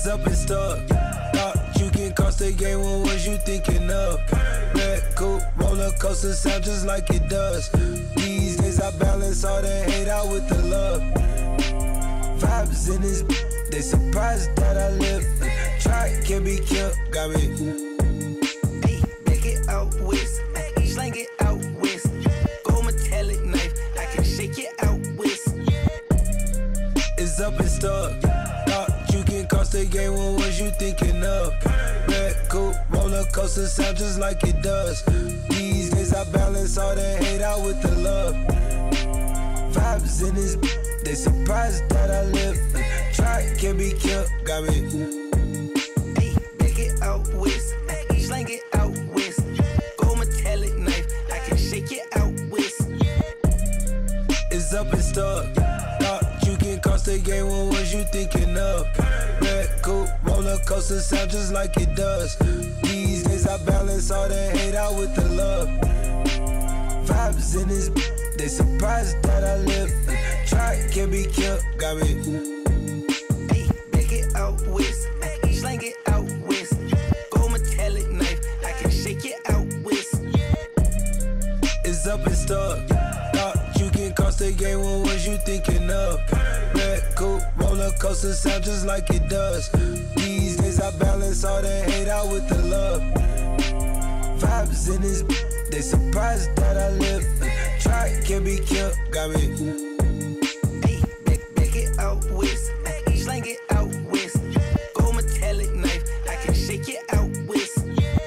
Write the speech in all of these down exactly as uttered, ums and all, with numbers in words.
up and stuck. Thought you can cross the game, what was you thinking of? Red coupe, roller coaster sound just like it does. These days I balance all the hate out with the love. Vibes in this, they surprised that I live. Try, can't be killed, got me. Hey, make it out west, slang it out west. Gold metallic knife, I can shake it out west. It's up and stuck. Thought you can cross the game, what was you thinking of? Red coupe, roller coaster sound just like it does. These days I balance all the hate out with the love. Vibes in this, they surprised that I live. Try, can't be killed, got me. Hey, make it out west, slang it out west. Gold metallic knife, I can shake it out west. It's up and stuck. Thought you can cross the game, what was you thinking of? Red coupe, roller coaster sound just like it does. These days I balance all the hate out with the love. Vibes in this, they surprised that I live. Try, can't be killed, got me. Hey, make it out west, slang it out west. Gold metallic knife, I can shake it out west. It's up and stuck. Thought you can cross the game, what was you thinking of? Red coupe, roller coaster sound just like it does. These days I balance all the hate out with the love. Vibes in this, they surprised that I live. Try, can't be killed, got me. Hey, make, make it out west, slang it out west. Gold metallic knife, I can shake it out west.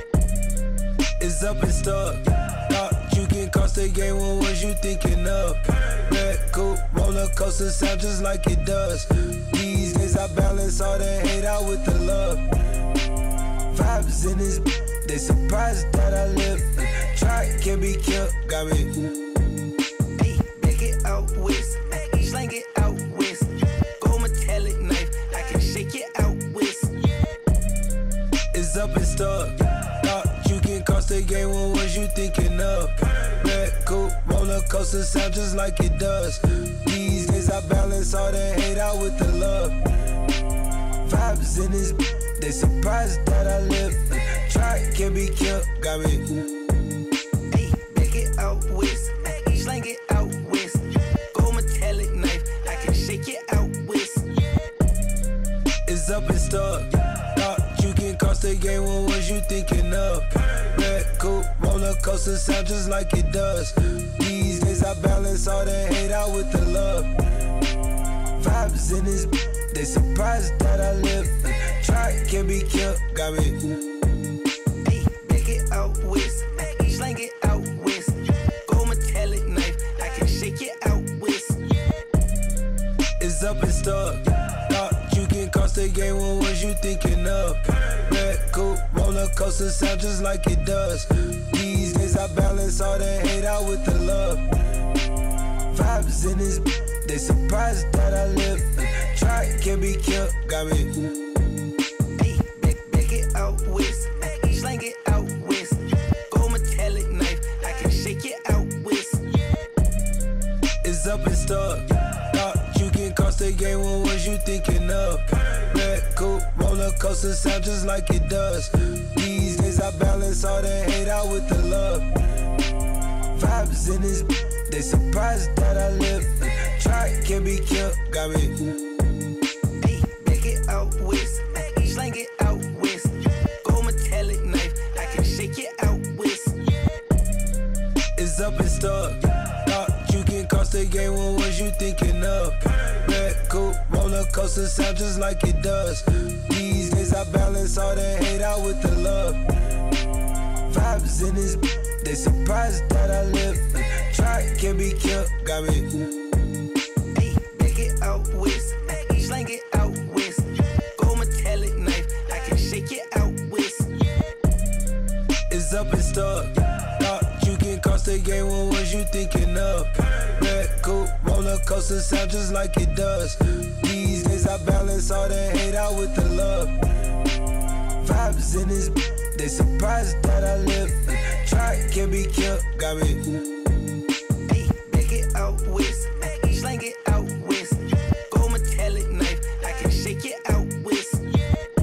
It's up and stuck. Thought you can cross the game, what was you thinking of? Red coupe, roller coaster sound just like it does. These days I balance all the hate out with the love. Vibes in this, they surprised that I live. Try, can't be killed, got me. Hey, make it out west, slang it out west. Gold metallic knife, I can shake it out west. It's up and stuck. Thought you can cross the game, what was you thinking of? Red coupe, roller coaster sound just like it does. These days I balance all the hate out with the love. Vibes in this, they surprised that I live. Try, can't be killed, got me. Hey, make it out west, slang it out west. Gold metallic knife, I can shake it out west. It's up and stuck. Thought you can cross the game, what was you thinking of? Red coupe, roller coaster sound just like it does. These days I balance all the hate out with the love. Vibes in this, they surprised that I live. Try, can't be killed, got me. Hey, make it out west, slang it out west. Gold metallic knife, I can shake it out west. It's up and stuck. Thought you can cross the game, what was you thinking of? Red coupe, roller coaster sound just like it does. These days I balance all the hate out with the love. Vibes in this, they surprised that I live. Try, can't be killed, got me. Hey, make, make it out west, slang it out west. Gold metallic knife, I can shake it out west. It's up and stuck. Thought you can cross the game, what was you thinking of? Red coupe, roller coaster sound just like it does. These days I balance all the hate out with the love. Vibes in this, they surprised that I live. Try, can't be killed, got me. Hey, make it out west, slang it out west. Gold metallic knife, I can shake it out west. It's up and stuck. Thought you can cross the game, what was you thinking of? Red coupe, roller coaster sound just like it does. These days I balance all the hate out with the love. Vibes in this, they surprised that I live. Try, can't be killed, got me. Hey, make it out west, slang it out west. Gold metallic knife, I can shake it out west. It's up and stuck. Thought you can cross the game, what was you thinking of? Red coupe, roller coaster sound just like it does. These days I balance all the hate out with the love. Vibes in this, they surprised that I live. Try, can't be killed, got me. Hey, make it out west, slang it out west. Gold metallic knife, I can shake it out west.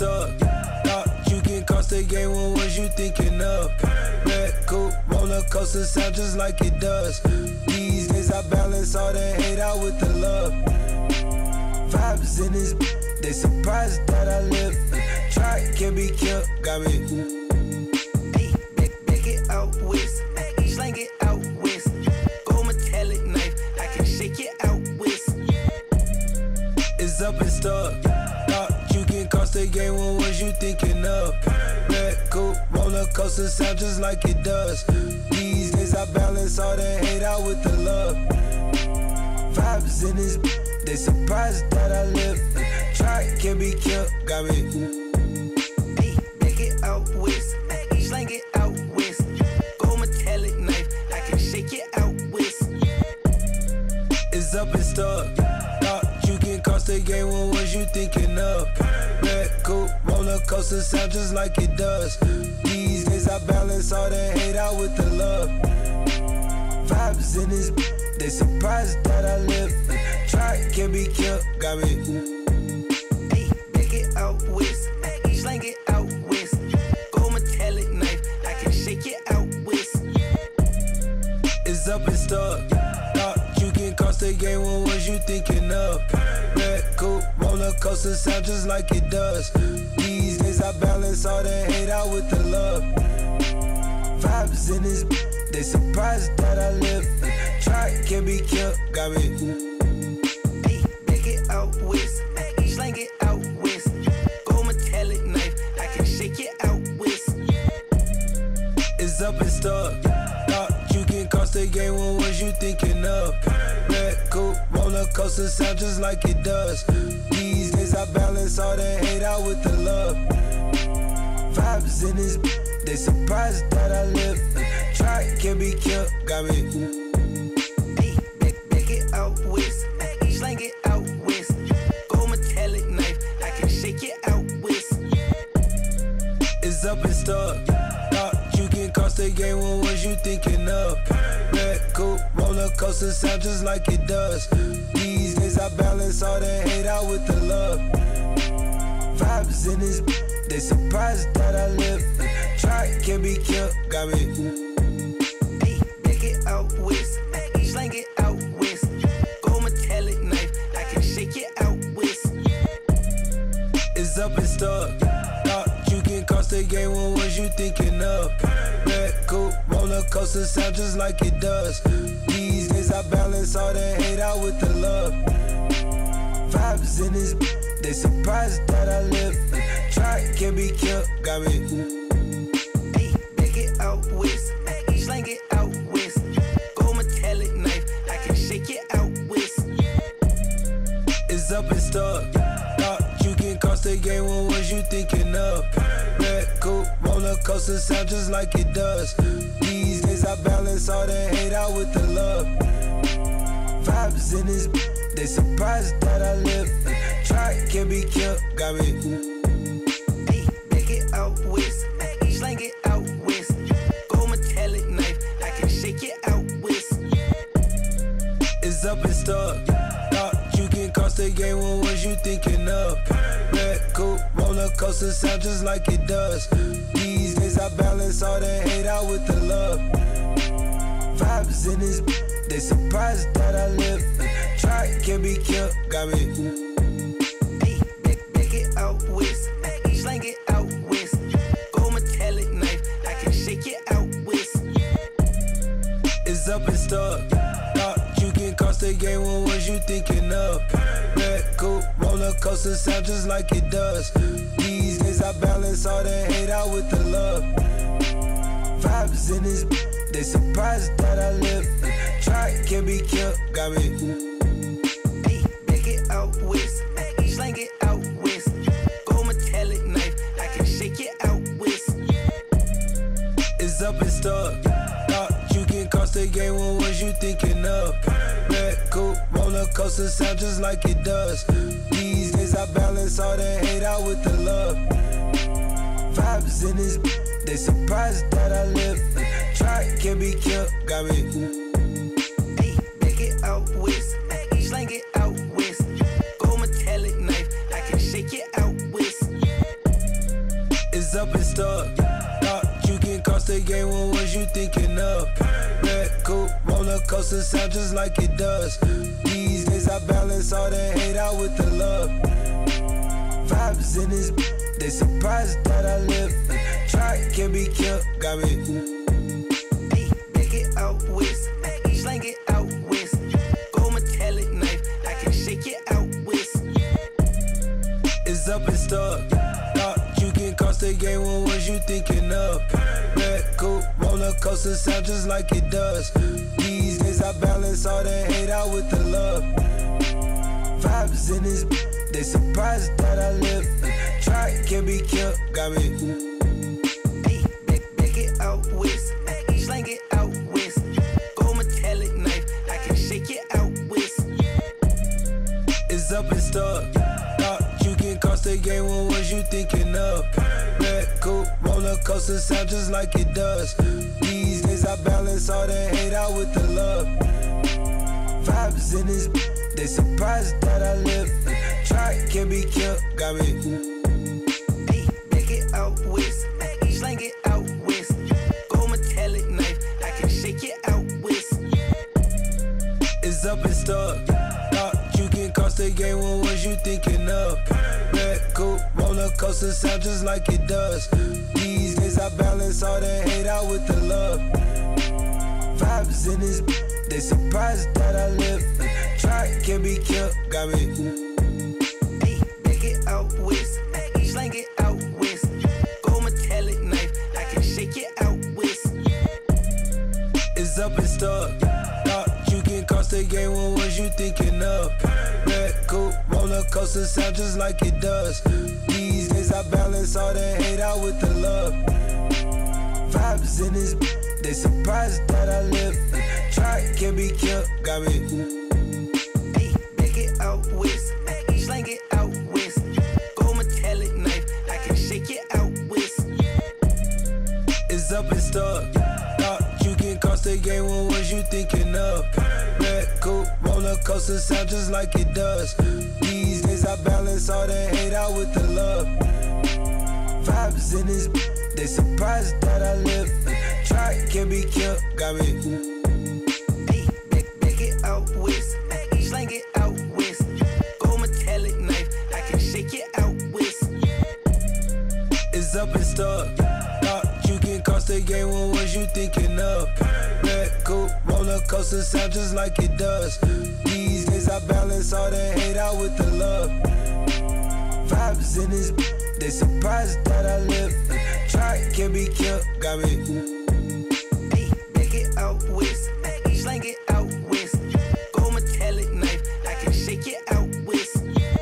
stuck. Thought you can cross the game, what was you thinking of? Red coupe, roller coaster sound just like it does. These days I balance all the hate out with the love. Vibes in this, they surprised that I live. Try, can't be killed, got me. Hey, back, back it out west, slang it out west. Gold metallic knife, I can shake it out west. It's up and stuck. Thought you can cross the game, what was you thinking of? Red coupe, roller coaster sound just like it does. These days I balance all the hate out with the love. Vibes in this, they surprised that I live. Try, can't be killed, got me. Hey, back it out west, slang it out west. Gold metallic knife, I can shake it out west. It's up and stuck. Thought you can cross the game, what was you thinking of? Red coupe, roller coaster sound just like it does. These days I balance all the hate out with the love. Vibes in this, they surprised that I live. Try, can't be killed, got me. Hey, back it out west, slang it out west. Gold metallic knife, I can shake it out west. It's up and stuck. Thought you can cross the game, what was you thinking of? Red coupe, roller coaster sound just like it does. These days I balance all the hate out with the love. Vibes in this, they surprised that I live. Try, can't be killed, got me. Hey, back it out west, slang it out west. Gold metallic knife, I can shake it out west. It's up and stuck. Thought you can cross the game, what was you thinking of? Red coupe, roller coaster sound just like it does. These days I balance all the hate out with the love. Vibes in this, they surprised that I live. Try, can't be killed, got me. Hey, back, back it out west, slang it out west. Gold metallic knife, I can shake it out west. It's up and stuck. Thought you can cross the game, what was you thinking of? Red coupe, roller coaster sound just like it does. These days I balance all the hate out with the love. Vibes in this, they surprised that I live. Try, can't be killed, got me. Hey, back it out west, slang it out west. Gold metallic knife, I can shake it out west. It's up and stuck. Thought you can cross the game, what was you thinking of? Red coupe, roller coaster sound just like it does. These days I balance all the hate out with the love. Vibes in this, they surprised that I live. Try, can't be killed, got me. Hey, back it out west, slang it out west. Gold metallic knife, I can shake it out west. It's up and stuck. Thought you can cross the game, what was you thinking of? Red coupe, roller coaster sound just like it does. These days I balance all the hate out with the love. Vibes in this, they surprised that I live. Try, can't be killed, got me. Hey, back it out west, slang it out west. Gold metallic knife, I can shake it out west. It's up and stuck. Thought you can cross the game, what was you thinking of? Red coupe, roller coaster sound just like it does. These days I balance all the hate out with the love. Vibes in this, they surprised that I live. Try, can't be killed, got me. Hey, back, back it out west, slang it out west. Gold metallic knife, I can shake it out west. It's up and stuck. Thought you can cross the game, what was you thinking of? Red coupe, roller coaster sound just like it does. These days I balance all the hate out with the love. Vibes in this, they surprised that I live. Try, can't be killed, got me. Hey, back it out west, slang it out west. Gold metallic knife, I can shake it out west. It's up and stuck. Thought you can cross the game, what was you thinking of? Red coupe, roller coaster sound just like it does. These days I balance all the hate out with the love. Vibes in this, they surprised that I live. Try, can't be killed, got me. Hey, back it out west, slang it out west. Gold metallic knife, I can shake it out west. up and stuck. Thought you can cross the game, what was you thinking of? Red coupe, roller coaster sound just like it does. These days I balance all the hate out with the love. Vibes in this, they surprised that I live. Try can't be killed, got me. Hey, back it out west, slang it out west. Gold metallic knife, I can shake it out west. It's up and stuck. Thought you can cross the game, what was you thinking of? Red coupe, roller coaster sound just like it does. These days I balance all the hate out with the love. Vibes in this, they surprised that I live. Try can't be killed, got me. Hey, back, back it out west, slang it out west. Gold metallic knife, I can shake it out west. It's up and stuck. Thought you can cross the game, what was you thinking of? Red coupe, roller coaster sound just like it does. These days I balance all the hate out with the love. Vibes in this, they surprised that I live. Try can't be killed, got me. Hey, back it out west, slang it out west. Gold metallic knife, I can shake it out west. It's up and stuck. Thought you can cross the game, what was you thinking of? Red coupe, roller coaster sound just like it does. These days I balance all the hate out with the love. Vibes in this, they surprised that I live. Try can't be killed, got me. Hey, back it out west, slang it out west. Gold metallic knife, I can shake it out west. It's up and stuck. Thought you can cross the game, what was you thinking of? Red coupe, roller coaster sound just like it does. These days I balance all the hate out with the love. Vibes in this, they surprised that I live. Try can't be killed, got me. Hey, back it out west, slang it out west. Gold metallic knife, I can shake it out west. It's up and stuck. Thought you can cross the game, what was you thinking of? Red coupe, roller coaster sound just like it does. These days I balance all the hate out with the love. Vibes in this, they surprised that I live. Try can't be killed, got me. Hey, back, back it out west, slang it out west. Gold metallic knife, I can shake it out west. It's up and stuck. Thought you can cross the game, what was you thinking of? Red coupe, roller coaster sound just like it does. These days I balance all the hate out with the love. Vibes in this, they surprised that I live. Try can't be killed, got me. Hey, back it out west, slang it out west. Gold metallic knife, I can shake it out west.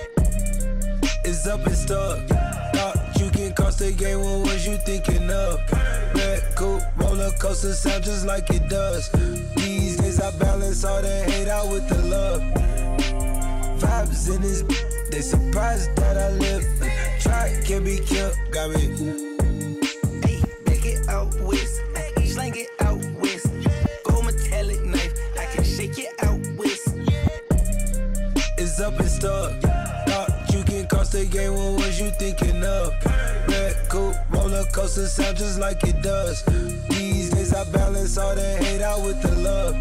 It's up and stuck. Thought you can cross the game, what was you thinking of? Red coupe, roller coaster sound just like it does. These days I balance all the hate out with the love. Vibes in this, they surprised that I live. Try can't be killed, got me. Hey, back it out west, slang it out west. Gold metallic knife, I can shake it out west. It's up and stuck. Thought you can cross the game, what was you thinking of? Red coupe, roller coaster sound just like it does. These days I balance all the hate out with the love.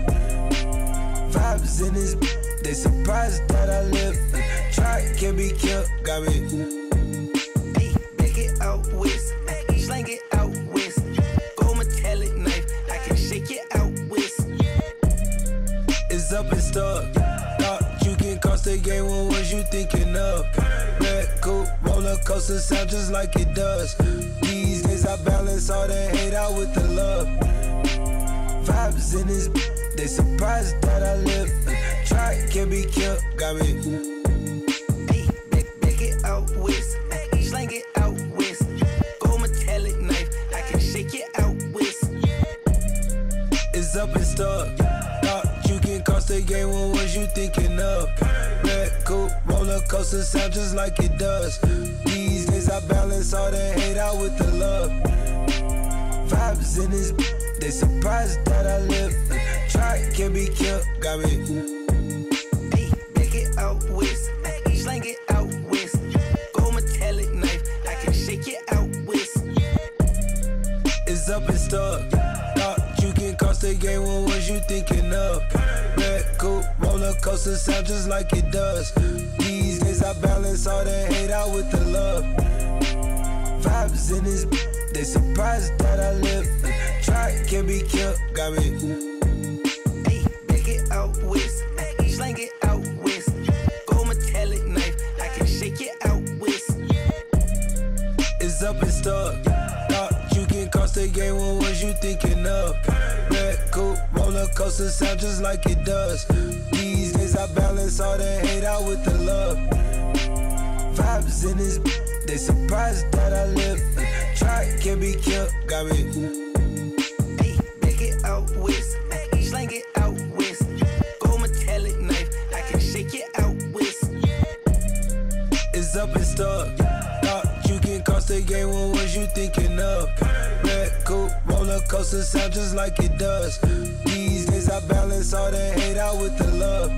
Vibes in this, they surprised that I live. Try can't be killed, got me. Hey, back it out west, slang it out west. Gold metallic knife, I can shake it out west. It's up and stuck. Thought you can cross the game, what was you thinking of? Red coupe, roller coaster sound just like it does. These days I balance all the hate out with the love. Vibes in this, they surprised that I live. Try can't be killed, got me. Hey, back, back it out west, slang it out west. Gold metallic knife, I can shake it out west. It's up and stuck. Thought you can cross the game, what was you thinking of? Red coupe, roller coaster sound just like it does. These days I balance all the hate out with the love. Vibes in this, they surprised that I live. Try can't be killed, got me. Hey, back it out west, slang it out west. Gold metallic knife, I can shake it out west. up and stuck. Thought you can cross the game, what was you thinking of? Red coupe, roller coaster sound just like it does. These days I balance all the hate out with the love. Vibes in this, they surprised that I live. Try, can't be killed, got me. Hey, back it out west, slang it out west. Gold metallic knife, I can shake it out west. It's up and stuck. Thought you can cross the game, what was you thinking of? Red coupe, roller coaster sound just like it does. These days I balance all the hate out with the love. Vibes in this, they surprised that I live. Try, can't be killed, got me. Hey, back it out west, slang it out west. Gold metallic knife, I can shake it out west. It's up and stuck. Thought you can cross the game, what was you thinking of? Red coupe, roller coaster sound just like it does. These days I balance all the hate out with the love.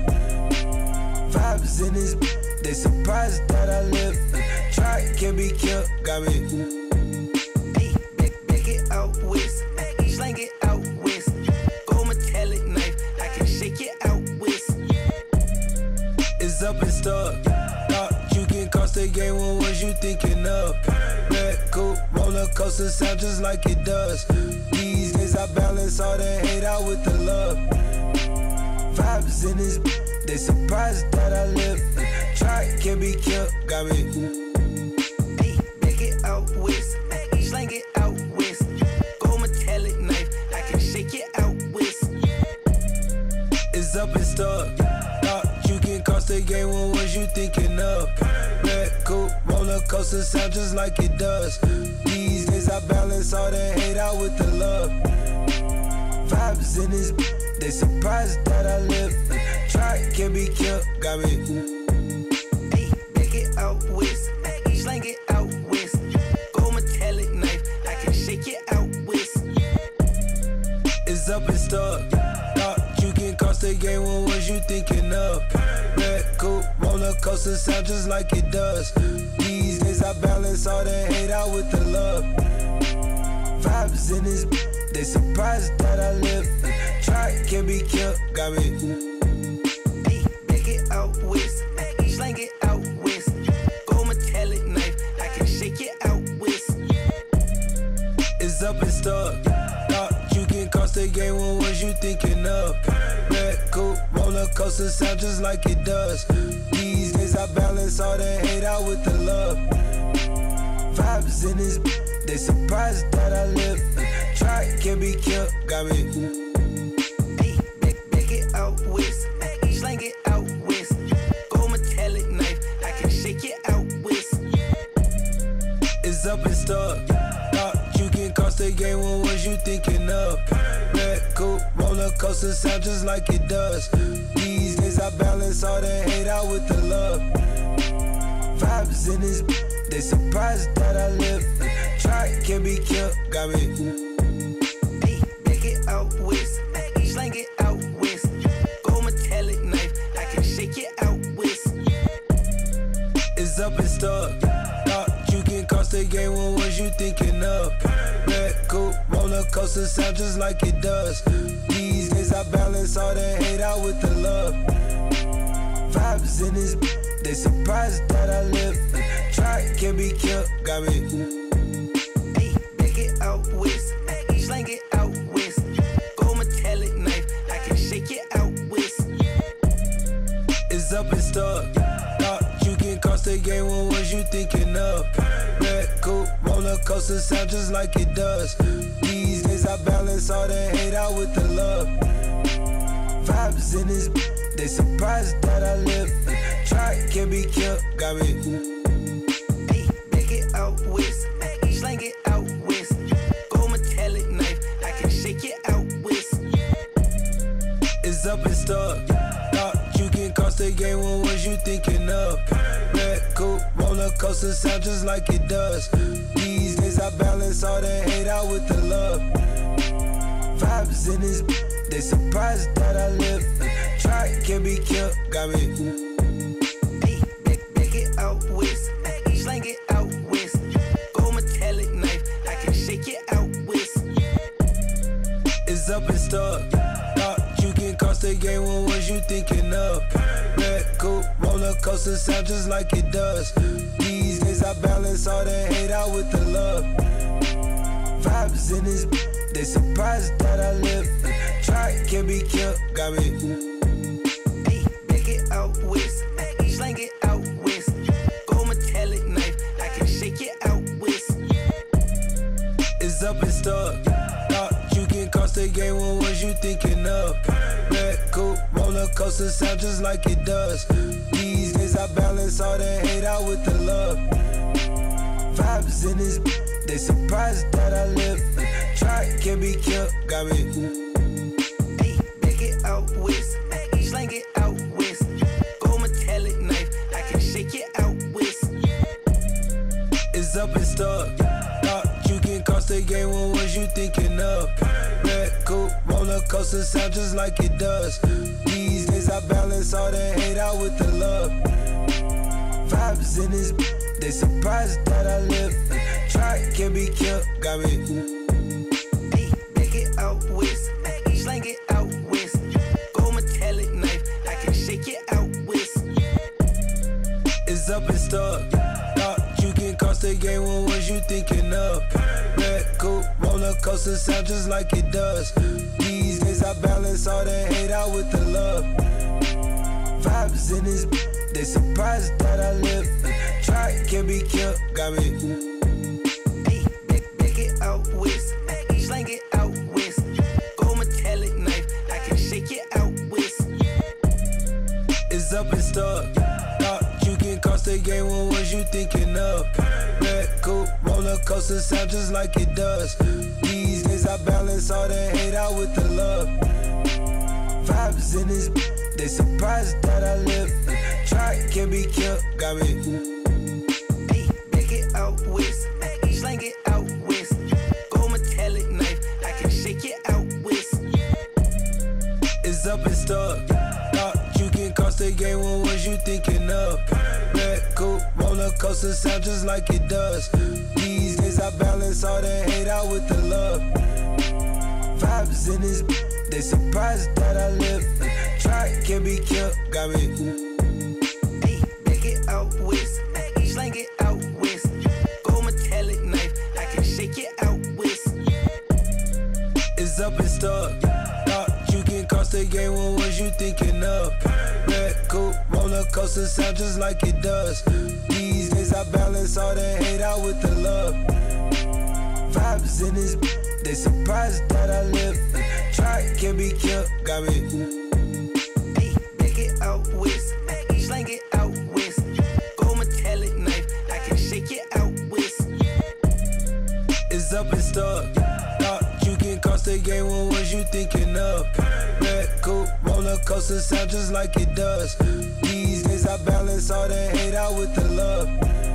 Vibes in this, they surprised that I live. Try, can't be killed, got me. Hey, back, back it out west, slang it out west. Gold metallic knife, I can shake it out west. It's up and stuck. Thought you can cross the game, what was you thinking of? Red coupe, roller coaster sound just like it does. These days I balance all the hate out with the love. Vibes in this, they surprised that I live. Try, can't be killed, got me. Hey, back it out west, slang it out west. Gold metallic knife, I can shake it out west. It's up and stuck. Thought you can cross the game, what was you thinking of? Red coupe, roller coaster sound just like it does. These days I balance all the hate out with the love. Vibes in this, they surprised that I live. Try, can't be killed, got me. Hey, back it out west, slang it out west. Gold metallic knife, I can shake it out west. It's up and stuck. Thought you can cross the game, what was you thinking of? Red coupe, roller coaster sound just like it does. These days I balance all the hate out with the love. Vibes in this, they surprised that I live. Try, can't be killed, got me. Hey, back it out west, slang it out west. Gold metallic knife, I can shake it out west. It's up and stuck. Thought you can cross the game, what was you thinking of? Red coupe, roller coaster sound just like it does. These days I balance all the hate out with the love. Vibes in this, they surprised that I live. Try, can't be killed, got me. Hey, back, back it out west, slang it out west. Gold metallic knife, I can shake it out west. It's up and stuck. Thought you can cross the game, what was you thinking of? Red coupe, roller coaster sound just like it does. These days I balance all the hate out with the love. Vibes in this, they surprised that I live. Try, can't be killed, got me. Hey, back it out west, slang it out west. Gold metallic knife, I can shake it out west. It's up and stuck. Thought you can cross the game, what was you thinking of? Red coupe, roller coaster sound just like it does. These days I balance all the hate out with the love. Vibes in this, they surprised that I live. Try, can't be killed, got me. Hey, back it out west, slang it out west. Gold metallic knife, I can shake it out west. It's up and stuck. Thought you can cross the game, what was you thinking of? Red coupe, roller coaster sound just like it does. These days I balance all the hate out with the love. Vibes in this, they surprised that I live. Try, can't be killed, got me. Hey, back it out west, slang it out west. Gold metallic knife, I can shake it out west. It's up and stuck. Thought you can cross the game, what was you thinking of? Red coupe, roller coaster sound just like it does. These days I balance all the hate out with the love. Vibes in this, they surprised that I live. Try, can't be killed, got me. Hey, back, back it out west, slang it out west. Gold metallic knife, I can shake it out west. It's up and stuck. Thought you can cost the game, what was you thinking of? Red coupe, roller coaster sound just like it does. These days I balance all the hate out with the love. Vibes in this, they surprised that I live. Try, can't be killed, got me. Hey, pick it out west, slang it out west. Gold metallic knife, I can shake it out west. It's up and stuck. Thought you can cost the game, what was you thinking of? Red coupe, roller coaster sound just like it does. These days I balance all the hate out with the love. Vibes in this, they surprised that I live. Try, can't be killed, got me. Hey, pick it out west, slang it out west. Gold metallic knife, I can shake it out west. It's up and stuck. Thought you can cost the game, what was you thinking of? Red coupe, roller coaster sound just like it does. These days I balance all the hate out with the love. Vibes in this, they surprised that I live. Try, can't be killed, got me. Hey, pick it out west, slang it out west. Gold metallic knife, I can shake it out west. It's up and stuck. Thought you can cost the game, what was you thinking of? Red coupe, roller coaster sound just like it does. These days I balance all the hate out with the love. Vibes in this, they surprised that I live. Try, can't be killed, got me. Hey, pick, pick it out west, slang it out west. Gold metallic knife, I can shake it out west. It's up and stuck. Thought you can cost the game, what was you thinking of? Red coupe, roller coaster sound just like it does. These days I balance all the hate out with the love. Vibes in this, they surprised that I live. Try, can't be killed, got me. Hey, pick it out west, slang it out west. Gold metallic knife, I can shake it out west. It's up and stuck. Thought you can cost the game, what was you thinking of? Red coupe, roller coaster sound just like it does. These days I balance all the hate out with the love. Vibes in this, they surprised that I live. Try, can't be killed, got me. Hey, pick it out west, slang it out west. Gold metallic knife, I can shake it out west. It's up and stuck. Thought you can cost the game, what was you thinking of? Red coupe, roller coaster sound just like it does. These days I balance all the hate out with the love. Vibes in this, they surprised that I live. Try, can't be killed, got me. Hey, pick it out west, slang it out west. Gold metallic knife, I can shake it out west. It's up and stuck. Thought you can cost the game, what was you thinking of? Red coupe, roller coaster sound just like it does. These days I balance all the hate out with the love.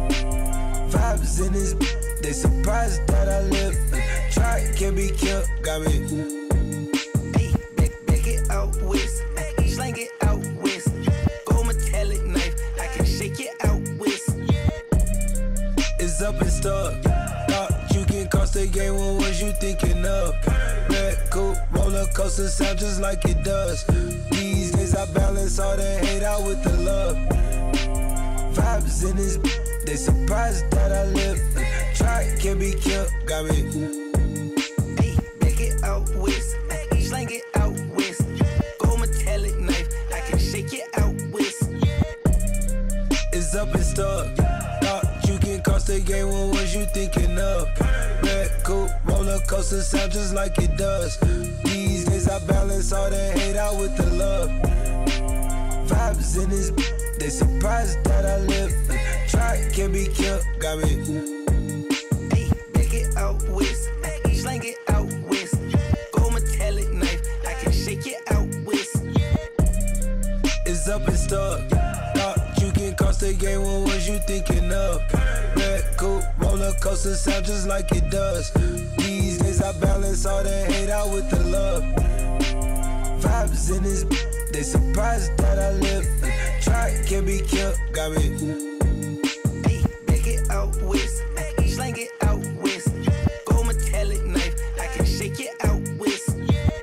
Vibes in this, they surprised that I live. Try, can't be killed, got me. Hey, pick, pick it out west, slang it out west. Gold metallic knife, I can shake it out west. It's up and stuck. Thought you can cost the game, what was you thinking of? Red coupe, roller coaster sound just like it does. These days I balance all the hate out with the love. Vibes in this, they surprised that I live. Try, can't be killed, got me. Hey, pick it out west, slang it out west. Gold metallic knife, I can shake it out west. It's up and stuck. Thought you can cost the game, what was you thinking of? Red coupe, roller coaster sound just like it does. These days I balance all the hate out with the love. Vibes in this, they surprised that I live. Try, can't be killed, got me. Hey, pick it out west, slang it out west. Gold metallic knife, I can shake it out west. It's up and stuck. Thought you can cost the game, what was you thinking of? Red coupe, roller coaster sound just like it does. These days I balance all the hate out with the love. Vibes in this, they surprised that I live. Try, can't be killed, got me. Hey, pick it out west, slang it out west. Gold metallic knife, I can shake it out west.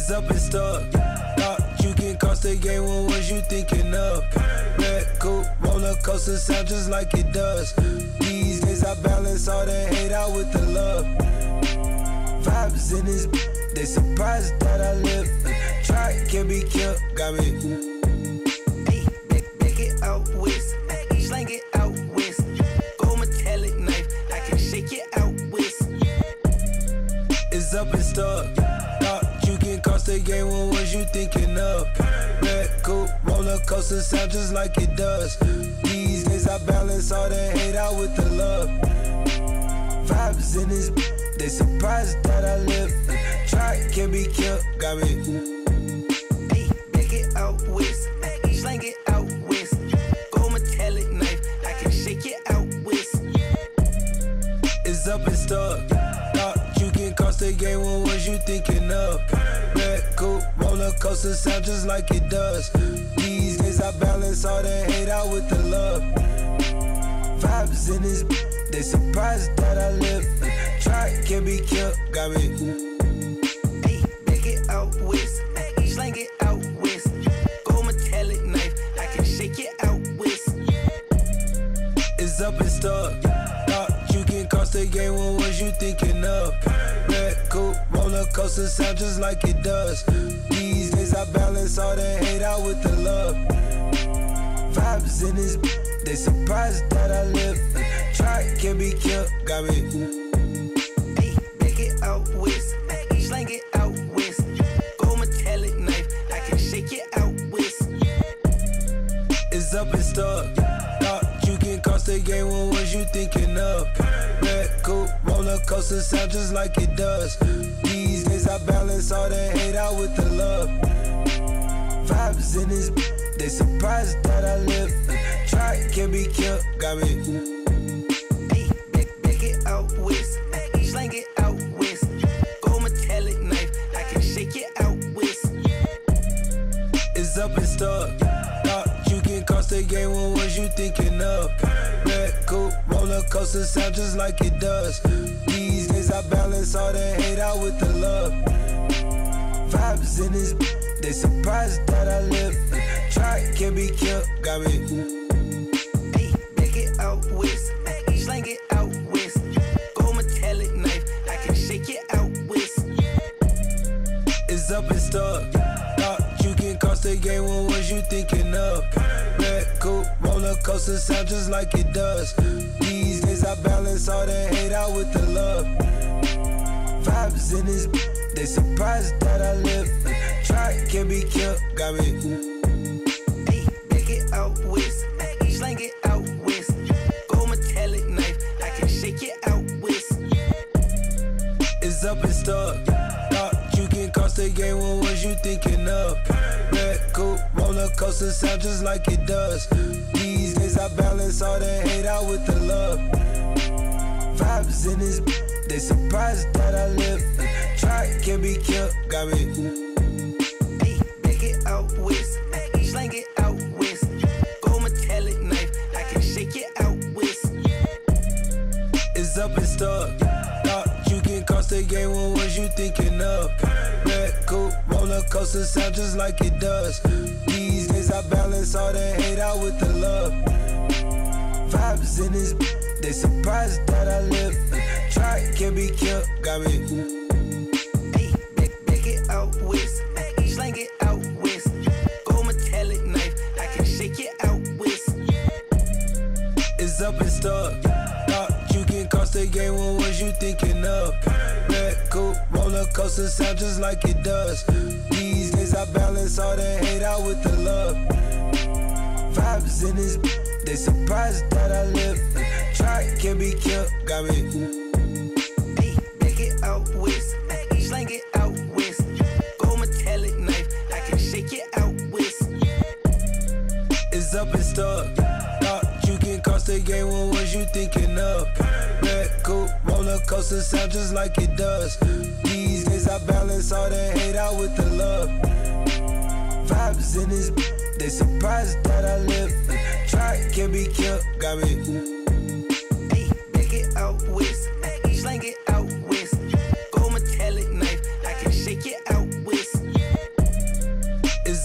It's up and stuck. Thought you can cross the game, what was you thinking of? Red coupe, roller coaster sound just like it does. These days I balance all the hate out with the love. Vibes in this, they surprised that I live. Try, can't be killed, got me. Hey, back, back it out west, slang it out west. Gold metallic knife, I can shake it out west. It's up and stuck. Thought you can cross the game, what was you thinking of? Red coupe, roller coaster sound just like it does. These days I balance all the hate out with the love. Vibes in this, they surprised that I live. Try, can't be killed, got me. Hey, back it out west, slang it out west. Gold metallic knife, I can shake it out west. It's up and stuck. Thought you can cross the game, what was you thinking of? Red coupe, roller coaster sound just like it does. These days I balance all the hate out with the love. Vibes in this, they surprised that I live. Try, can't be killed, got me. Hey, back it out west, slang it out west. Gold metallic knife, I can shake it out west. It's up and stuck. Thought you can cross the game, what was you thinking of? Red coupe, roller coaster sound just like it does. These days I balance all the hate out with the love. Vibes in this, they surprised that I live. Try, can't be killed, got me. Hey, back it out west, slang it out west. Gold metallic knife, I can shake it out west. It's up and stuck. Thought you can cross the game, what was you thinking of? Red coupe, roller coaster sound just like it does. These days I balance all the hate out with the love. Vibes in this, they surprised that I live. Try, can't be killed, got me. Hey, back, back it out west, slang it out west. Gold metallic knife, I can shake it out west. It's up and stuck. Thought you can cross the game, what was you thinking of? Red coupe, roller coaster sound just like it does. These days I balance all the hate out with the love. Vibes in this, they surprised that I live. Try, can't be killed, got me. Hey, back it out west, slang it out west. Gold metallic knife, I can shake it out west. It's up and stuck. Thought you can cross the game, what was you thinking of? Red coupe, roller coaster sound just like it does. These days I balance all the hate out with the love. Vibes in this, they surprised that I live. Try, can't be killed, got me. Hey, back it out west, slang it out west. Gold metallic knife, I can shake it out west. It's up and stuck. Thought you can cross the game, what was you thinking of? Red coupe, roller coaster sound just like it does. These days I balance all the hate out with the love. Vibes in this, they surprised that I live. Try, can't be killed, got me. Hey, back it out west, slang it out west. Gold metallic knife, I can shake it out west. It's up and stuck. Thought you can cross the game, what was you thinking of? Red coupe, roller coaster sound just like it does. These days I balance all the hate out with the love. Vibes in this, they surprised that I live. Try, can't be killed, got me. Hey, back, back it out west, slang it out west. Gold metallic knife, I can shake it out west. It's up and stuck. Thought you can cross the game, what was you thinking of? Red coupe, roller coaster sound just like it does. These days I balance all the hate out with the love. Vibes in this, they surprised that I live. Try, can't be killed, got me. Hey, back it out west, slang it out west. Gold metallic knife, I can shake it out west. It's up and stuck. Thought you can cross the game, what was you thinking of? Red coupe, roller coaster sound just like it does. These days I balance all the hate out with the love. Vibes in this, they surprised that I live. Try, can't be killed, got me. Hey, back it out west, slang it out west. Gold metallic knife, I can shake it out west.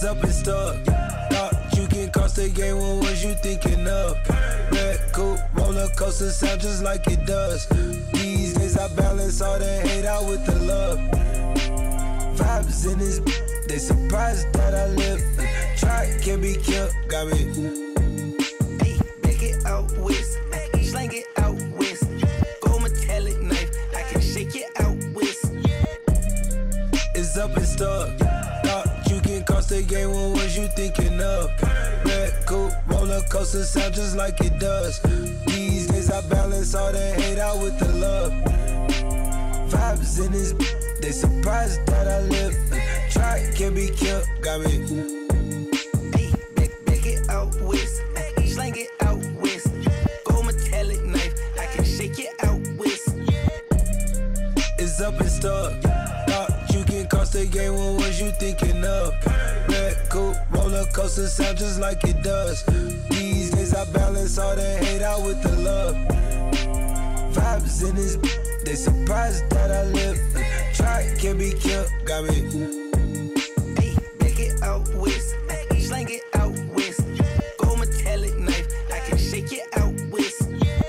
is up and stuck. Thought you can cross the game, what was you thinking of? Red coupe, roller coaster sound just like it does. These days I balance all the hate out with the love. Vibes in this, they surprised that I live. Try, can't be killed, got me. Hey, back it out west, slang it out west. Gold metallic knife, I can shake it out west. It's up and stuck. Thought you can cross the game, what was you thinking of? Red coupe, roller coaster sound just like it does. These days I balance all the hate out with the love. Vibes in this, they surprised that I live. Try, can't be killed, got me. Hey, back, back it out west, slang it out west. Gold metallic knife, I can shake it out west. It's up and stuck. Thought you can cross the game, what was you thinking of? Red coupe, roller coaster sound just like it does. These days I balance all the hate out with the love. Vibes in this, they surprised that I live. Try, can't be killed, got me. Hey, back it out west, slang it out west. Gold metallic knife, I can shake it out west.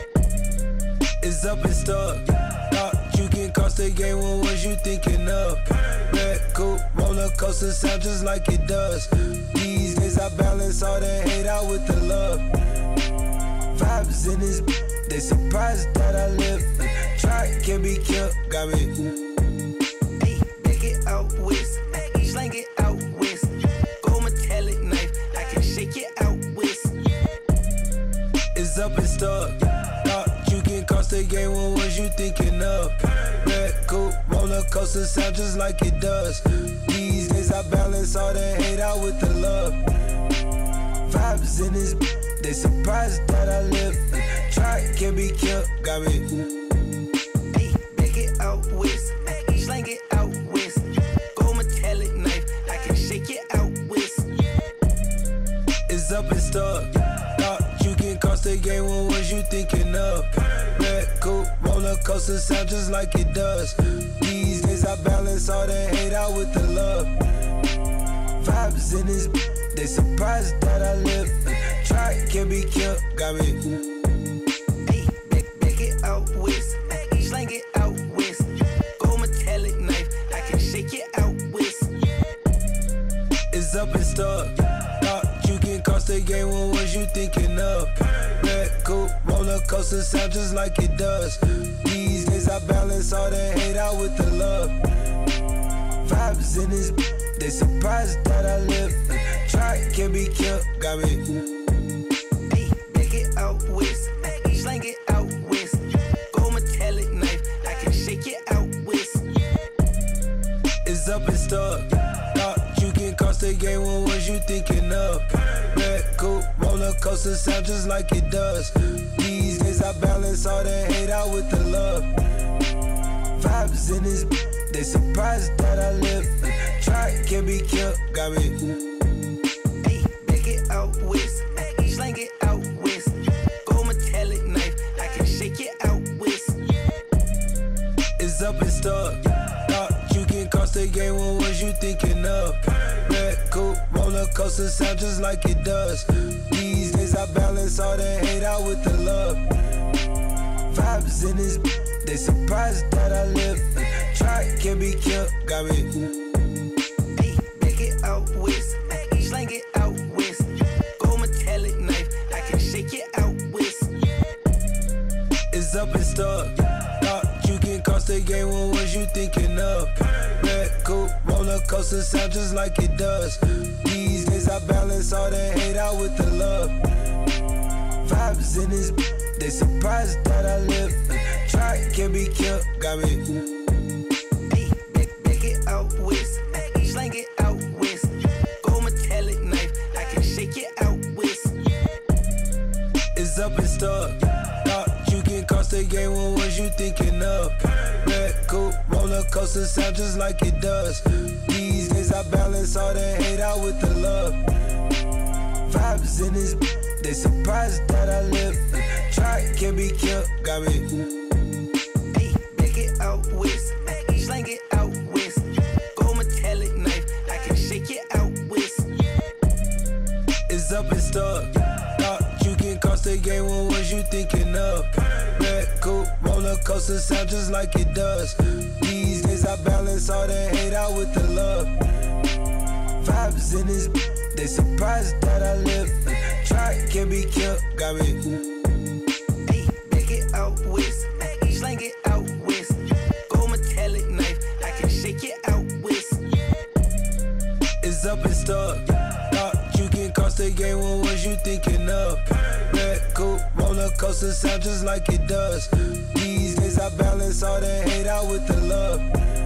It's up and stuck. Thought you can cross the game, what was you thinking of? Red coupe, roller coaster sound just like it does. These days I balance all the hate out with the love. Vibes in this, they surprised that I live. Try, can't be killed, got me. Hey, back it out west, slang it out west. Gold metallic knife, I can shake it out west. It's up and stuck. Thought you can cross the game, what was you thinking of? Red coupe, roller coaster sound just like it does. These days I balance all the hate out with the love. Vibes in this, they surprised that I live. Try, can't be killed, got me. Hey, back it out west, slang it out west. Gold metallic knife, I can shake it out west. It's up and stuck. Thought you can cross the game, what was you thinking of? Red coupe, roller coaster sound just like it does. These days I balance all the hate out with the love. Vibes in this, they surprised that I live. Try, can't be killed, got me. Hey, back, back it out west, slang it out west. Gold metallic knife, I can shake it out west. It's up and stuck. Thought you can cross the game, what was you thinking of? Red coupe, roller coaster sound just like it does. These days I balance all the hate out with the love. Vibes in this, they surprised that I live. Try, can't be killed, got me. Hey, back it out west, slang it out west. Gold metallic knife, I can shake it out west. It's up and stuck. Thought you can cross the game, what was you thinking of? Red coupe, roller coaster sound just like it does. These days I balance all the hate out with the love. Vibes in this, they surprised that I live. Try, can't be killed, got me. Hey, back it out west, slang it out west. Gold metallic knife, I can shake it out west. It's up and stuck. Thought you can cross the game, what was you thinking of? Red coupe, roller coaster sound just like it does. These days I balance all the hate out with the love. Vibes in this, they surprised that I live. Try, can't be killed, got me. Hey, back it out west, slang it out west. Gold metallic knife, I can shake it out west. It's up and stuck. Thought you can cross the game, what was you thinking of? Red coupe, roller coaster sound just like it does. These days I balance all the hate out with the love. Vibes in this, they surprised that I live. Try, can't be killed, got me. Hey, back, back it out west, slang it out west. Gold metallic knife, I can shake it out west. It's up and stuck. Thought you can cross the game, what was you thinking of? Red coupe, roller coaster sound just like it does. These days I balance all the hate out with the love. Vibes in this, they surprised that I live. Try, can't be killed, got me. Hey, back it out west, slang it out west. Gold metallic knife, I can shake it out west. up and stuck. Thought you can cross the game, what was you thinking of? Red coupe, roller coaster sound just like it does. These days I balance all the hate out with the love. Vibes in this, they surprised that I live. Try, can't be killed, got me. Hey, pick it out west, slang it out west. Gold metallic knife, I can shake it out west. It's up and stuck. Thought you can cross the game, what was you thinking of? Red coupe, roller coaster sound just like it does. These days I balance all the hate out with the love.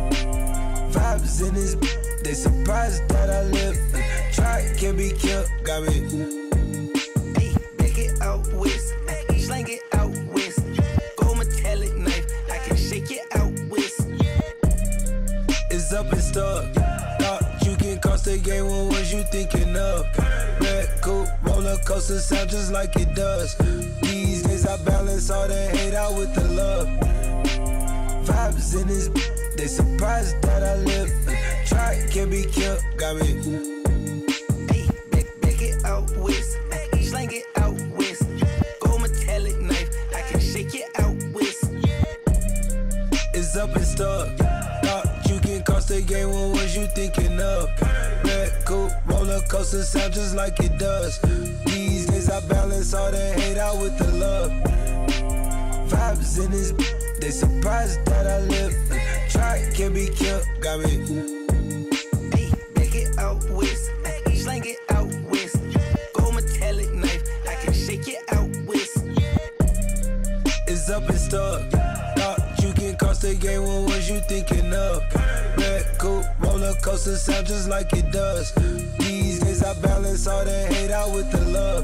Vibes in this, they surprised that I live. Try, can't be killed, got me. Hey, pick it out west, slang it out west. Gold metallic knife, I can shake it out west. It's up and stuck. Thought you can cross the game, what was you thinking of? Red coupe, roller coaster sound just like it does. These days I balance all the hate out with the love. Vibes in this, they surprised that I live. Try, can't be killed, got me. Hey, pick, pick it out west, slang it out west. Gold metallic knife, I can shake it out west. It's up and stuck. Thought you can cross the game, what was you thinking of? Red coupe, roller coaster sound just like it does. These days I balance all the hate out with the love. Vibes in this, they surprised that I live. Try, can't be killed, got me. Hey, pick it out west, slang it out west. Gold metallic knife, I can shake it out west. It's up and stuck. Thought you can cross the game, what was you thinking of? Red coupe, roller coaster sound just like it does. These days I balance all the hate out with the love.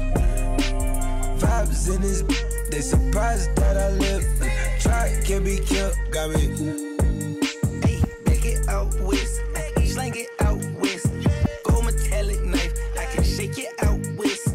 Vibes in this, they surprised that I live. Try, can't be killed, got me. Hey, pick it out west, slang it out west. Gold metallic knife, I can shake it out west.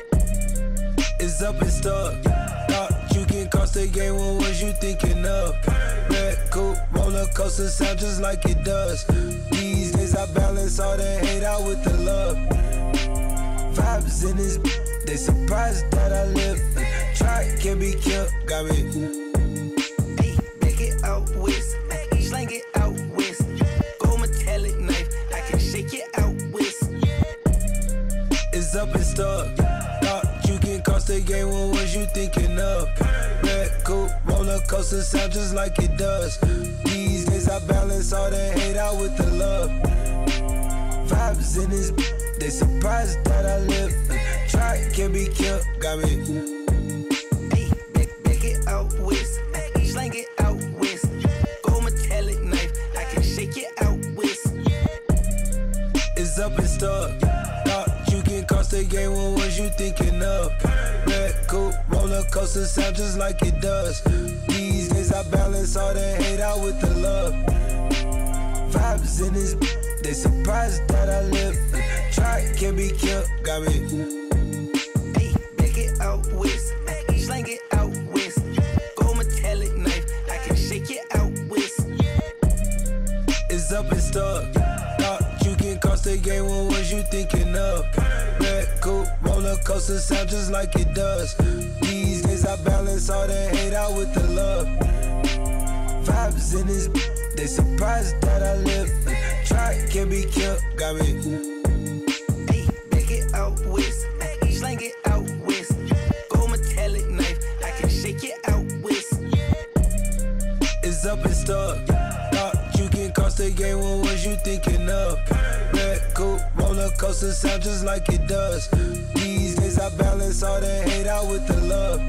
It's up and stuck. Thought you can cross the game, what was you thinking of? Red coupe, roller coaster sound just like it does. These days I balance all the hate out with the love. Vibes in this, they surprised that I live. Try, can't be killed, got me. Hey, pick it out west, slang it out west. Gold metallic knife, I can shake it out west. It's up and stuck. Thought you can cross the game, what was you thinking of? Red coupe, roller coaster sound just like it does. These days I balance all the hate out with the love. Vibes in this, they surprised that I live. Try, can't be killed, got me. Hey, pick, pick it out west, slang it out west. Gold metallic knife, I can shake it out west. It's up and stuck. Thought you can cross the game, what was you thinking of? Red coupe, roller coaster sound just like it does. These days I balance all the hate out with the love. Vibes in this, they surprised that I live. Try, can't be killed, got me. Hey, pick it out west, slang it out west. Gold metallic knife, I can shake it out west. It's up and stuck. Thought you can cross the game, what was you thinking of? Red coupe, roller coaster sound just like it does. These days I balance all the hate out with the love. Vibes in this, they surprised that I live. Try, can't be killed, got me. Hey, pick it out west, slang it out west. Gold metallic knife, I can shake it out west. It's up and stuck. Thought you can cross the game, what was you thinking of? Red coupe, roller coaster sound just like it does. These days I balance all the hate out with the love.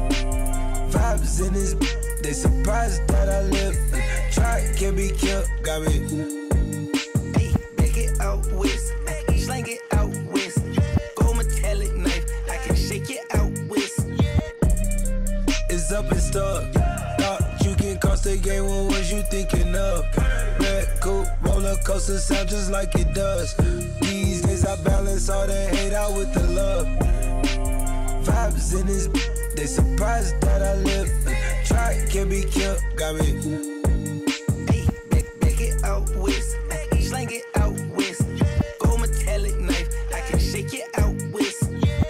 Vibes in this, they surprised that I live. Try, can't be killed, got me. Hey, pick it out west, slang it out west. Gold metallic knife, I can shake it out west. It's up and stuck. Thought you can cross the game, what was you thinking of? Red coupe, roller coaster sound just like it does. These days I balance all the hate out with the love. Vibes in this, they surprised that I live. Try, can't be killed, got me. Hey, pick, pick it out west, slang it out west. Gold metallic knife, I can shake it out west.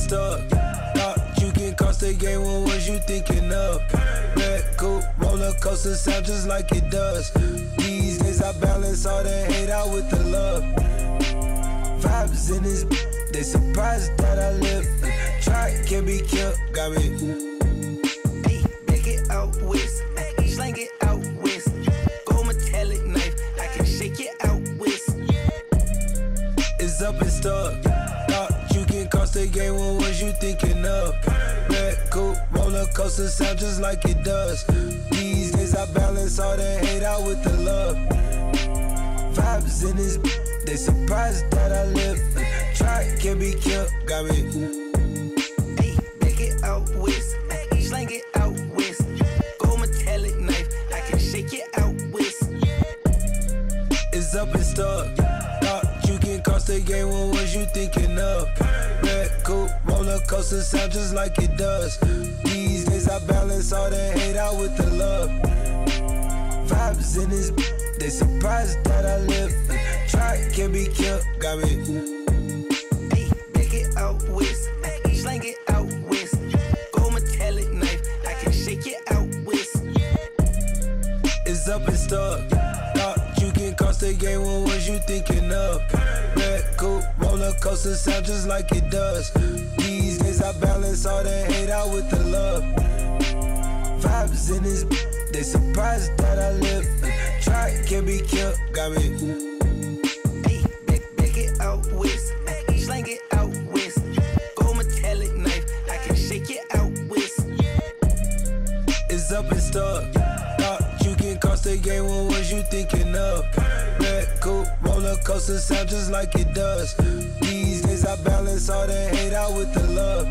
stuck. Thought you can cross the game, what was you thinking of? Red coupe, roller coaster sound just like it does. These days I balance all the hate out with the love. Vibes in this, they surprised that I live. Try, can't be killed, got me. Hey, back it out west, slang it out west. Gold metallic knife, I can shake it out west. It's up and stuck. Thought you can cross the game, what was you thinking of? Red coupe, roller coaster sound just like it does. These days I balance all the hate out with the love. Vibes in this, they surprised that I live. Try, can't be killed, got me. Hey, back it out west, slang it out west. Gold metallic knife, I can shake it out west. It's up and stuck. Thought you can cross the game, what was you thinking of? Red coupe, roller coaster sound just like it does. These days I balance all the hate out with the love. Vibes in this, they surprised that I live. Try, can't be killed, got me. Hey, back it out west, slang it out west. Gold metallic knife, I can shake it out west. It's up and stuck. Thought you can cross the game, what was you thinking of? Red coupe, roller coaster sound just like it does. These days I balance all the hate out with the love. Vibes in this, they surprised that I live. Try, can't be killed, got me. Hey, back, back it out west, slang it out west. Gold metallic knife, I can shake it out west. It's up and stuck. Thought you can cross the game, what was you thinking of? Red coupe, roller coaster sound just like it does. These days I balance all the hate out with the love.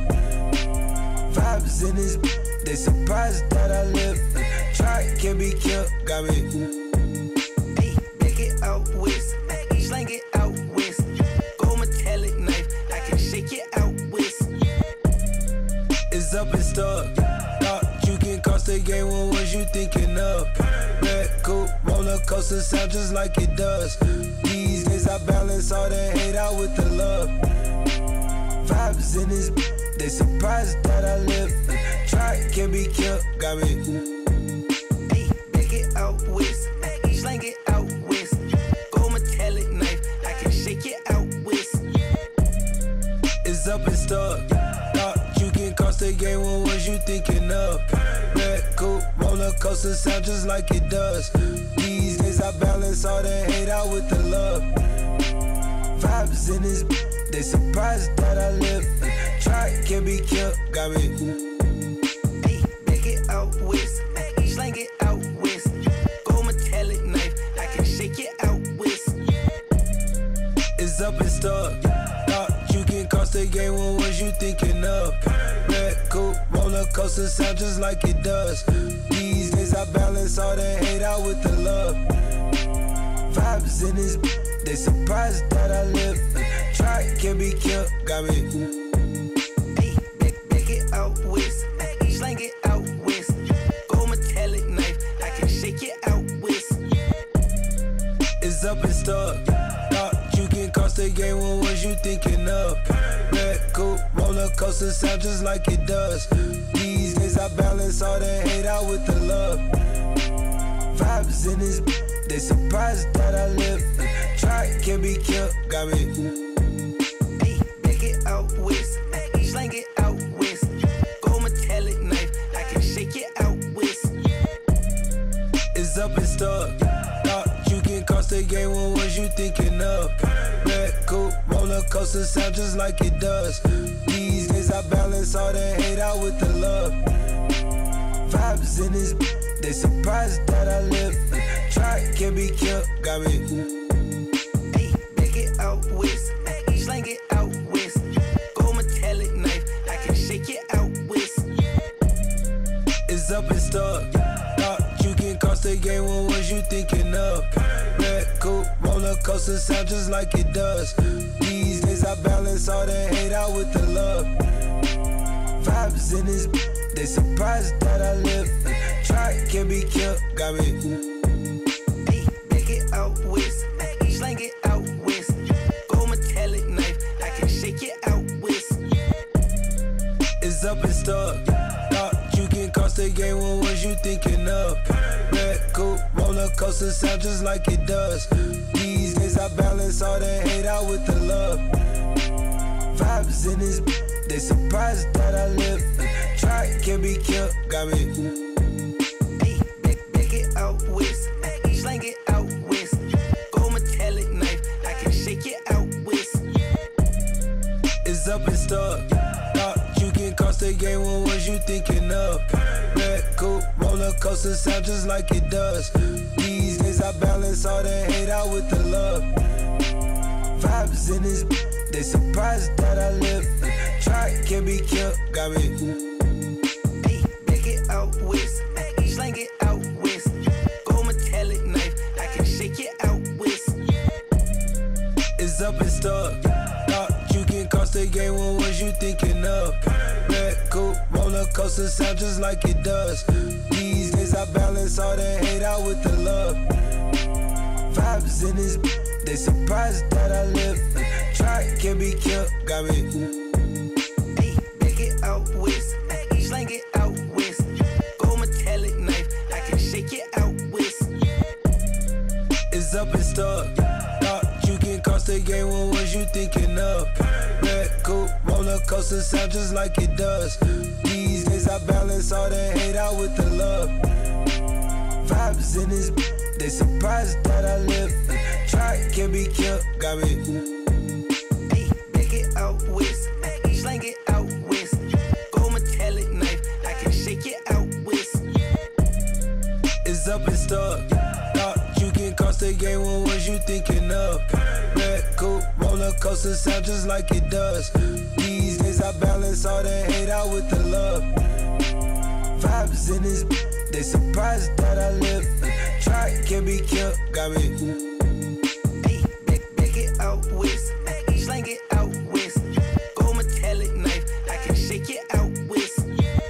Vibes in this, they surprised that I live. Try, can't be killed, got me. Hey, back it out west, slang it out west. Gold metallic knife, I can shake it out west. It's up and stuck. Thought you can cross the game, what was you thinking of? Red coupe, roller coaster sound just like it does. These days I balance all the hate out with the love. Vibes in this, they surprised that I live. Try, can't be killed, got me. Hey, back it out west, slang it out west. Gold metallic knife, I can shake it out west. It's up and stuck. Thought you can cross the game, what was you thinking of? Red coupe, roller coaster sound just like it does. These days I balance all the hate out with the love. Vibes in this, they surprised that I live. Try, can't be killed, got me. Hey, back it out west, slang it out west. Gold metallic knife, I can shake it out west. It's up and stuck. Thought you can cross the game, what was you thinking of? Red coupe, roller coaster sound just like it does. These days I balance all the hate out with the love. Vibes in this, they surprised that I live. Try, can't be killed, got me. Hey, back, back it out west, slang it out west. Gold metallic knife, I can shake it out west. It's up and stuck. Thought you can cross the game, what was you thinking of? Red coupe, roller coaster sound just like it does. These days I balance all the hate out with the love. Vibes in this, they surprised that I live. Try, can't be killed, got me. Hey, back it out west, slang it out west. Gold metallic knife, I can shake it out west. It's up and stuck. Thought you can cross the game, what was you thinking of? Red coupe, roller coaster sound just like it does. These days I balance all the hate out with the love. Vibes in this, they surprised that I live. Try, can't be killed, got me. Hey, back it out west, slang it out west. Gold metallic knife, I can shake it out west. It's up and stuck. Thought you can cross the game, what was you thinking of? Red coupe, roller coaster sound just like it does. These days I balance all the hate out with the love. Vibes in this, they surprised that I live. Try, can't be killed, got me. Hey, back it out west, slang it out west. Gold metallic knife, I can shake it out west. stuck. Thought you can cross the game, what was you thinking of? Red coupe, roller coaster sound just like it does. These days I balance all the hate out with the love. Vibes in this, they surprised that I live. Try, can't be killed, got me. Hey, back, back it out west, slang it out west. Gold metallic knife, I can shake it out west. It's up and stuck. Thought you can cross the game, what was you thinking of? Red coupe, roller coaster sound just like it does. These days I balance all the hate out with the love. Vibes in this, they surprised that I live. Try, can't be killed, got me. Hey, back it out west, slang it out west. Gold metallic knife, I can shake it out west. It's up and stuck. Thought you can cross the game, what was you thinking of? Red coupe, roller coaster sound just like it does. These days I balance all the hate out with the love. Vibes in this, they surprised that I live. Try, can't be killed, got me. Hey, back it out west, slang it out west. Gold metallic knife, I can shake it out west. It's up and stuck. Thought you can cross the game, what was you thinking of? Red coupe, roller coaster sound just like it does. These days I balance all the hate out with the love. Vibes in this, they surprised that I live. Try, can't be killed, got me. Hey, back it out west, slang it out west. Gold metallic knife, I can shake it out west. It's up and stuck. Thought you can cross the game, what was you thinking of? Red coupe, roller coaster sound just like it does. These days I balance all the hate out with the love. Vibes in this, they surprised that I live. Try, can't be killed, got me. Hey, back, back it out west, slang it out west. Gold metallic knife, I can shake it out west.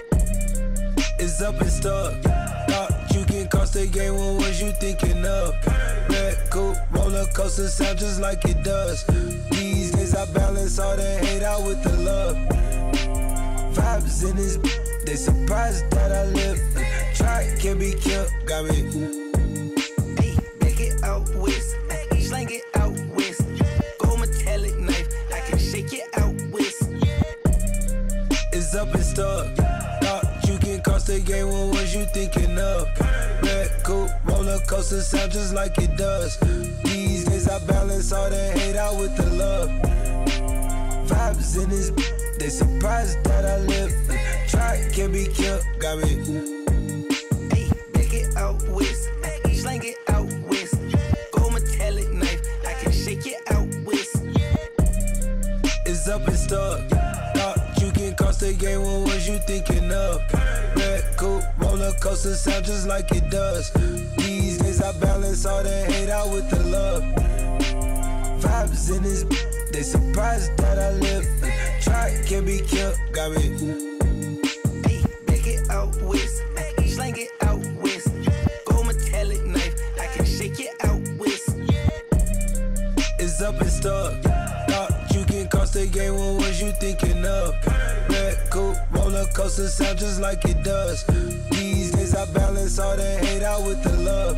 It's up and stuck. Thought you can cross the game, what was you thinking of? Red coupe, roller coaster sound just like it does. These days I balance all the hate out with the love. Vibes in this, they surprised that I live. Try, can't be killed, got me. Hey, back it out west, slang it out west. Gold metallic knife, I can shake it out west. It's up and stuck. Thought you can cross the game, what was you thinking of? Red coupe, roller coaster sound just like it does. These days I balance all the hate out with the love. Vibes in this, they surprised that I live. Try, can't be killed, got me. Hey, back it out west, slang it out west. Gold metallic knife, I can shake it out west. It's up and stuck. Thought you can cross the game, what was you thinking of? Red coupe, roller coaster sound just like it does. These days I balance all the hate out with the love. Vibes in this, they surprised that I live. Try, can't be killed, got me. Hey, back it out west, slang it out west. Gold metallic knife, I can shake it out west. It's up and stuck. Thought you can cross the game, what was you thinking of? Red coupe, roller coaster sound just like it does. These days I balance all the hate out with the love.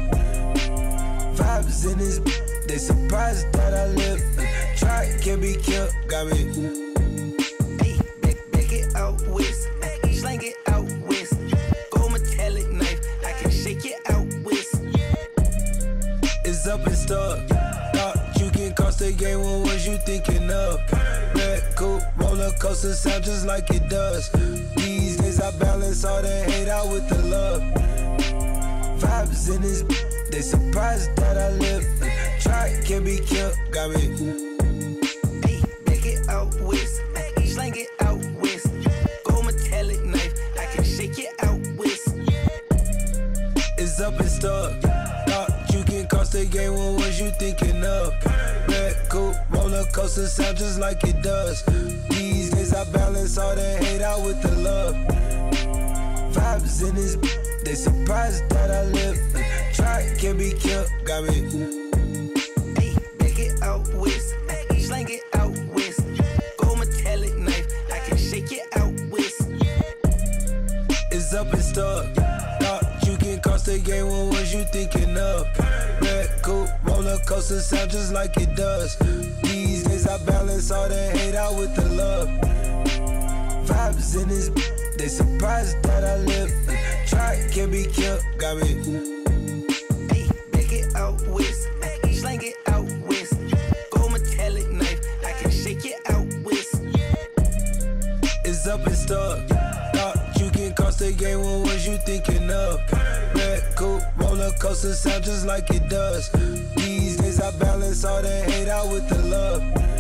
Vibes in this, they surprised that I live. Try, can't be killed, got me. Hey, back, back it out west, slang it out west. Gold metallic knife, I can shake it out west. It's up and stuck. Thought you can cross the game, what was you thinking of? Red coupe, roller coaster sound just like it does. These days I balance all the hate out with the love. Vibes in this, they surprised that I live. Try, can't be killed, got me. Hey, back it out west, slang it out west. Gold metallic knife, I can shake it out west. It's up and stuck. Thought you can cross the game, what was you thinking of? Red coupe, roller coaster sound just like it does. These days I balance all the hate out with the love. Vibes in this, they surprised that I live. Try, can't be killed, got me. Hey, back it out west, slang it out west. Gold metallic knife, I can shake it out west. stuck. Thought you can cross the game, what was you thinking of? Red coupe, roller coaster sound just like it does. These days I balance all the hate out with the love. Vibes in this, they surprised that I live. Try, can't be killed, got me. Hey, make it out west, slang it out west. Gold metallic knife, I can shake it out west. It's up and stuck. Thought you can cross the game, what was you thinking of? Red coupe, roller coaster sound just like it does. These days I balance all the hate out with the love.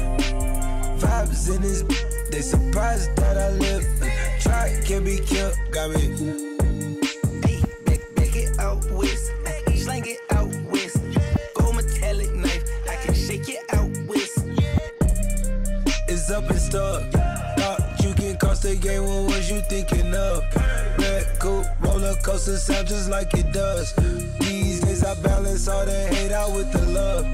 Vibes in this, they surprised that I live. Try, can't be killed, got me. Hey, make, make it out west, slang it out west. Gold metallic knife, I can shake it out west. It's up and stuck. Thought you can cross the game, what was you thinking of? Red coupe, roller coaster sound just like it does. These days I balance all the hate out with the love.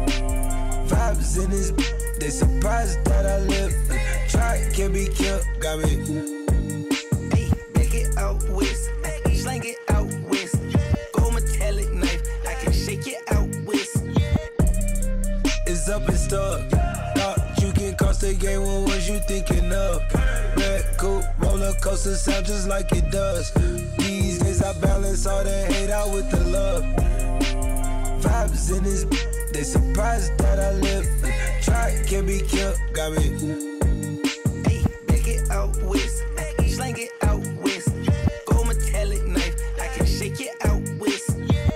Vibes in this, they surprised that I live. Try, can't be killed, got me. Hey, make it out west, slang it out west. Gold metallic knife, I can shake it out west. It's up and stuck. Thought you can cross the game, what was you thinking of? Red coupe, roller coaster sound just like it does. These days I balance all the hate out with the love. Vibes in this, they surprised that I live. Try, can't be killed, got me. Hey, make it out west, slang it out west. Gold metallic knife, I can shake it out west.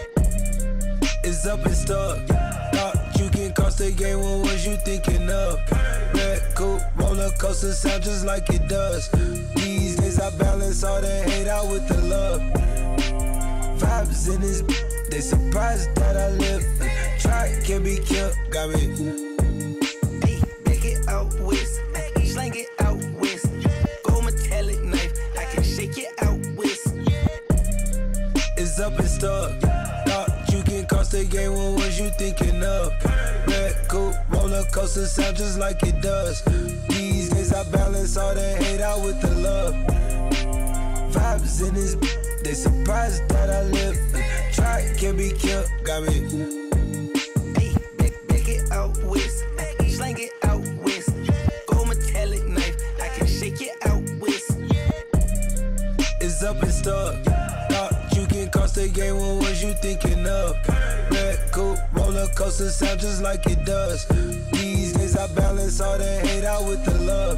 It's up and stuck. Thought you can cross the game, what was you thinking of? Red coupe, roller coaster sound just like it does. These days I balance all the hate out with the love. Vibes in this, they surprised that I live. Try, can't be killed, got me. Hey, make it out west, slang it out west. Gold metallic knife, I can shake it out west. It's up and stuck. Thought you can cross the game, what was you thinking of? Red coupe, roller coaster sound just like it does. These days I balance all the hate out with the love. Vibes in this, they surprised that I live. Try, can't be killed, got me. Hey, make, make it out west, slang it out west. Gold metallic knife, I can shake it out west. It's up and stuck. Thought you can cross the game, what was you thinking of? Red coupe, roller coaster sound just like it does. These days I balance all the hate out with the love.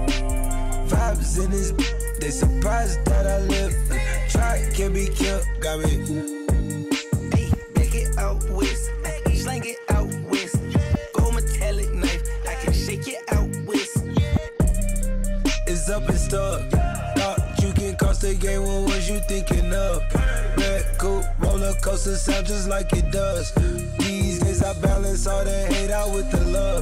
Vibes in this, they surprised that I live. Try, can't be killed, got me. Hey, make it out west, slang it out west. Gold metallic knife, I can shake it out west. It's up and stuck. Thought you can cross the game, what was you thinking of? Red coupe, roller coaster sound just like it does. These days I balance all the hate out with the love.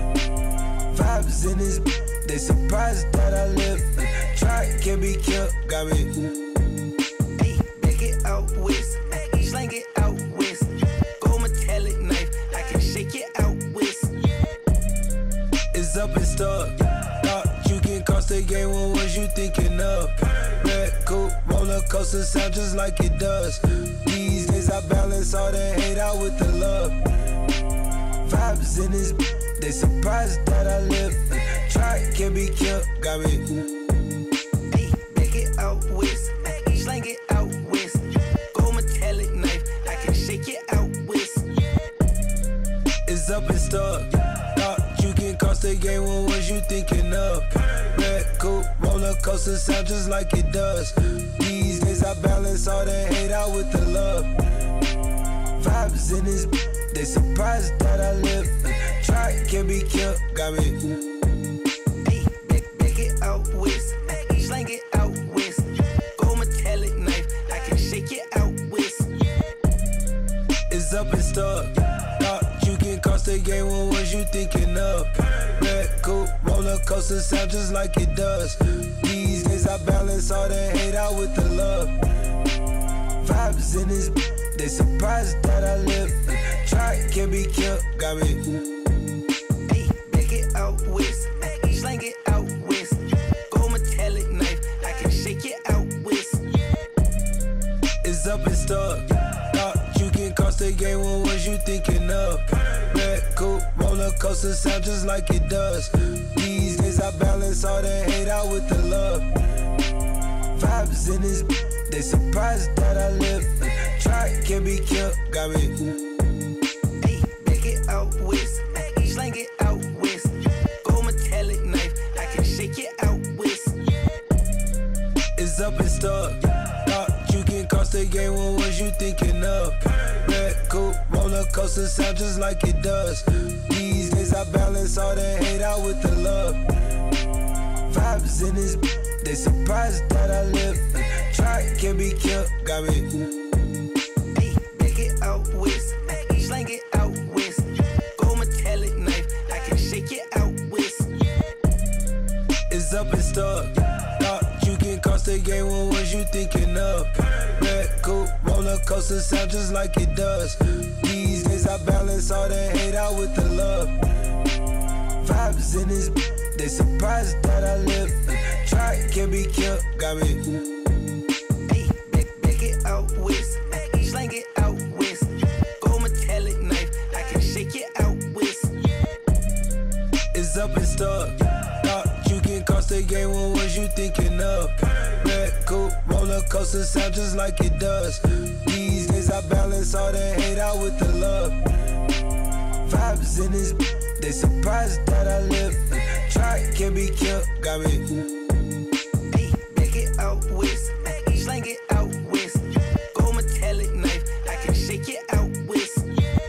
Vibes in this, they surprised that I live. Try, can't be killed, got me. Hey, make it out west, slang it out west. Gold metallic knife, I can shake it out west. It's up and stuck. Thought you can cross the game, what was you thinking of? Red coupe, roller coaster sound just like it does. These days I balance all the hate out with the love. Vibes in this, they surprised that I live. Try, can't be killed, got me. Hey, make it out west, slang it out west. Gold metallic knife, I can shake it out west. It's up and stuck. Thought you can cross the game, what was you thinking of? Red coupe, roller coaster sound just like it does. These days I balance all the hate out with the love. Vibes in this, they surprised that I live. Try, can't be killed, got me. Hey, make, make it out west, slang it out west. Gold metallic knife, I can shake it out west. It's up and stuck. Thought you can cross the game, what was you thinking of? Red coupe, roller coaster sound just like it does. These days I balance all the hate out with the love. Vibes in this, they surprised that I live. Try, can't be killed, got me. Hey, make it out west, slang it out west. Gold metallic knife, I can shake it out west. stuck. Thought you can cross the game, what was you thinking of? Red coupe, roller coaster sound just like it does. These days I balance all the hate out with the love. Vibes in this, they surprised that I live. Try, can't be killed, got me. Hey, pick it out west, slang it out west. Gold metallic knife, I can shake it out west. It's up and stuck. Thought you can cross the game, what was you thinking of? Red coupe, roller coaster sound just like it does. These days I balance all the hate out with the love. Vibes in this, they surprised that I live. Try, can't be killed, got me. Hey, pick it out west, slang it out west. Gold metallic knife, I can shake it out west. It's up and stuck. Thought you can cross the game, what was you thinking of? Red coupe, roller coaster sound just like it does. These days I balance all the hate out with the love. Vibes in this, they surprised that I live. Try, can't be killed, got me. Hey, pick, pick it out west, slang it out west. Gold metallic knife, I can shake it out west. It's up and stuck. Thought you can cross the game, what was you thinking of? Red coupe, roller coaster sound just like it does. These days I balance all the hate out with the love. Vibes in this, they surprised that I live. Try, can't be killed, got me. Hey, pick it out west, slang it out west. Gold metallic knife, I can shake it out west.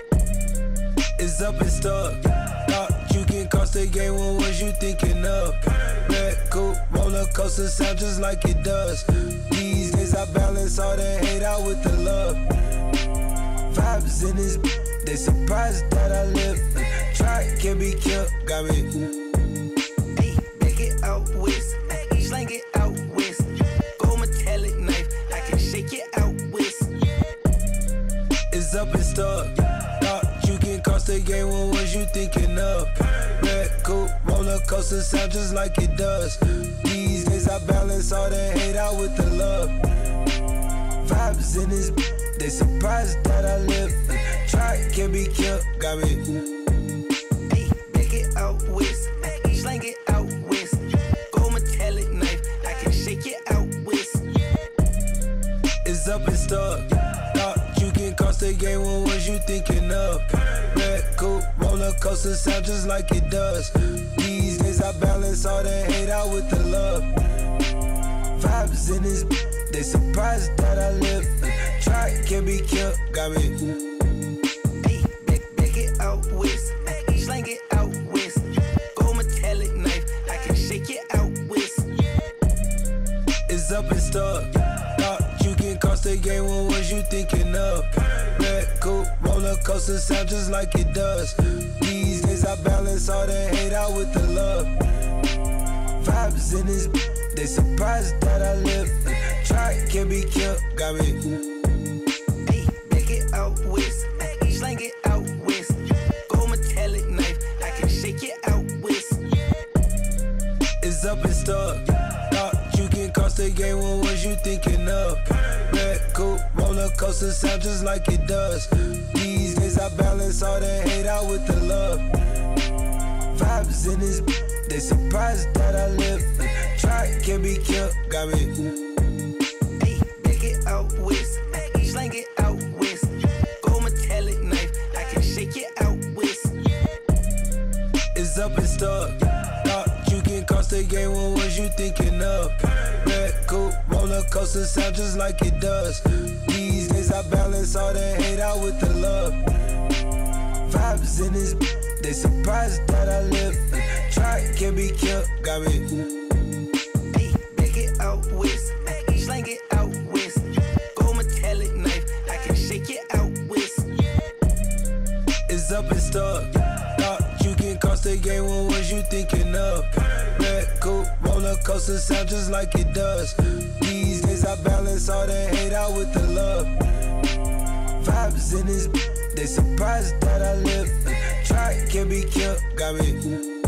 It's up and stuck. Thought you can cross the game, what was you thinking of? Red coupe, roller coaster sound just like it does. These days I balance all the hate out with the love. Vibes in this, they surprised that I live. Try, can't be killed, got me. Hey, pick it out west, slang it out west. Gold metallic knife, I can shake it out west. It's up and stuck. Thought you can cross the game, what was you thinking of? Red coupe, roller coaster sound just like it does. These days I balance all the hate out with the love. Vibes in this, they surprised that I live. Try, can't be killed, got me. Hey, pick it out west, slang it out west. Gold metallic knife, I can shake it out west. It's up and stuck. Thought you can cross the game, what was you thinking of? Red coupe, roller coaster sound just like it does. These days I balance all the hate out with the love. Vibes in this, they surprised that I live. Try, can't be killed, got me. Hey, pick, pick it out west, slang it out west. Gold metallic knife, I can shake it out west. It's up and stuck. Thought you can cross the game, what was you thinking of? Red coupe, roller coaster sound just like it does. These days I balance all the hate out with the love. Vibes in this, they surprised that I live. Try, can't be killed, got me. Hey, pick it out west, slang it out west. Gold metallic knife, I can shake it out west. It's up and stuck. Thought you can cross the game, what was you thinking of? Red coupe, roller coaster sound just like it does. These days I balance all the hate out with the love. Vibes in this, they surprised that I live. Try, can't be killed, got me. Hey, pick it out west, slang it out west. Gold metallic knife, I can shake it out west. It's up and stuck. Thought you can cross the game, what was you thinking of? Red coupe, roller coaster sound just like it does. These days I balance all the hate out with the love. Vibes in this, they surprised that I live. Try, can't be killed, got me. Hey, pick it out west, slang it out west. Gold metallic knife, I can shake it out west. It's up and stuck. Thought you can cross the game, what was you thinking of? Red coupe, roller coaster sound just like it does. These days I balance all the hate out with the love. Vibes in this, they surprised that I live. Try, can't be killed, got me.